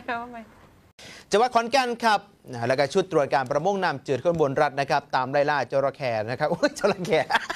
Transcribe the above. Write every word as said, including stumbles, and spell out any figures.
จังหวัดขอนแก่นครับแล้วก็ชุดตรวจการประมงน้ำจืดข้นบนรัฐนะครับตามไล่ล่าจระเข้นะครับโอ้ยจระเข้